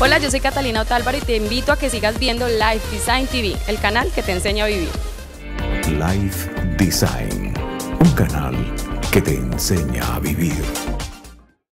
Hola, yo soy Catalina Otálvaro y te invito a que sigas viendo Life Design TV, el canal que te enseña a vivir. Life Design, un canal que te enseña a vivir.